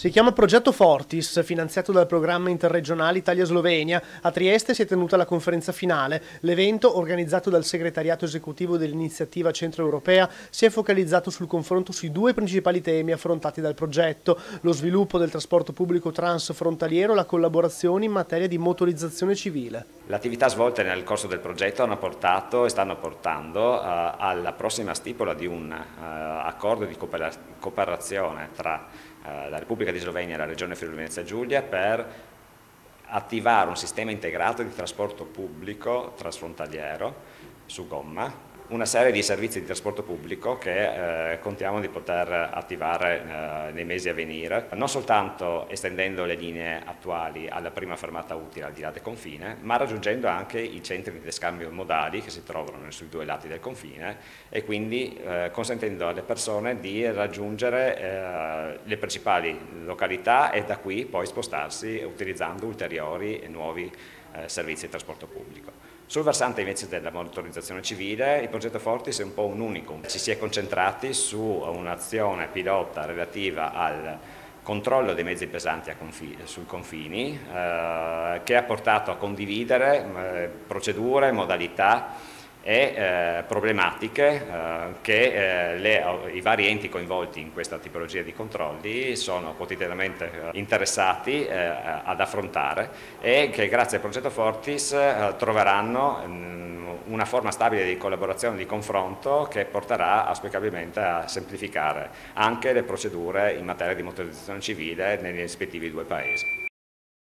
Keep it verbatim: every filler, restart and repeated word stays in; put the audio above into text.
Si chiama Progetto Fortis, finanziato dal programma interregionale Italia-Slovenia. A Trieste si è tenuta la conferenza finale. L'evento, organizzato dal segretariato esecutivo dell'iniziativa centroeuropea, si è focalizzato sul confronto sui due principali temi affrontati dal progetto: lo sviluppo del trasporto pubblico transfrontaliero e la collaborazione in materia di motorizzazione civile. Le attività svolte nel corso del progetto hanno portato e stanno portando uh, alla prossima stipula di un uh, accordo di cooperazione tra uh, la Repubblica di Slovenia e la Regione Friuli-Venezia Giulia per attivare un sistema integrato di trasporto pubblico trasfrontaliero su gomma, una serie di servizi di trasporto pubblico che eh, contiamo di poter attivare eh, nei mesi a venire, non soltanto estendendo le linee attuali alla prima fermata utile al di là del confine, ma raggiungendo anche i centri di scambio modali che si trovano sui due lati del confine e quindi eh, consentendo alle persone di raggiungere eh, le principali località e da qui poi spostarsi utilizzando ulteriori e nuovi eh, servizi di trasporto pubblico. Sul versante invece della motorizzazione civile, il progetto Fortis è un po' un unicum. Ci si è concentrati su un'azione pilota relativa al controllo dei mezzi pesanti a confini, sui confini, eh, che ha portato a condividere eh, procedure, modalità e eh, problematiche eh, che eh, le, i vari enti coinvolti in questa tipologia di controlli sono quotidianamente eh, interessati eh, ad affrontare e che grazie al progetto Fortis eh, troveranno mh, una forma stabile di collaborazione, di confronto che porterà auspicabilmente a semplificare anche le procedure in materia di motorizzazione civile nei rispettivi due paesi.